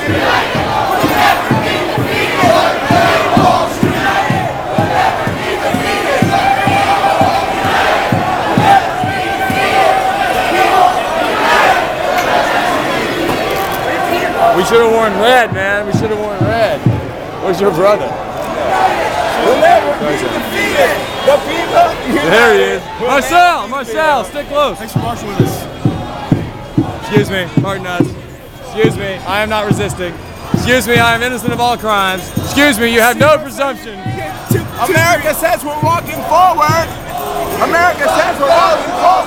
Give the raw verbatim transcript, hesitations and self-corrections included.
We should have worn red, man. We should have worn red. Where's your brother? We'll never be defeated. The people unite. There he is. Marcel, Marcel, stick close. Thanks for marching with us. Excuse me, Martinez. Excuse me, I am not resisting. Excuse me, I am innocent of all crimes. Excuse me, you have no presumption. America says we're walking forward. America says we're walking forward.